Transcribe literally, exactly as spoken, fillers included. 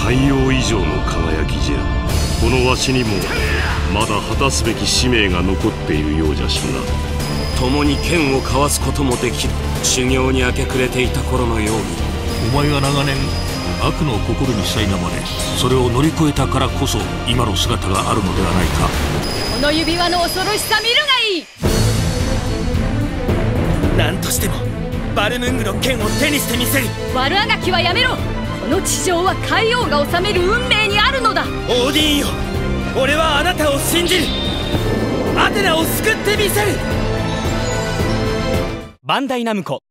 太陽以上の輝きじゃ。このわしにもまだ果たすべき使命が残っているようじゃしな。 共に剣を交わすこともできる修行に明け暮れていた頃のように。 お前が長年悪の心に苛まれ、それを乗り越えたからこそ今の姿があるのではないか。 この指輪の恐ろしさ見るがいい。 何としてもバルムングの剣を手にしてみせる。 悪あがきはやめろ。この地上は海王が治める運命にあるのだ。 オーディーンよ、俺はあなたを信じる。アテナを救ってみせる。 バンダイナムコ